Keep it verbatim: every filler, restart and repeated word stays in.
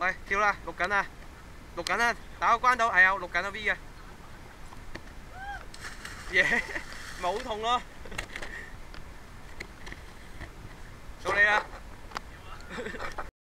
喂，跳啦，錄緊啊，錄緊啊，打個關到，係啊，錄緊啊 V 嘅，耶，咪好痛咯〜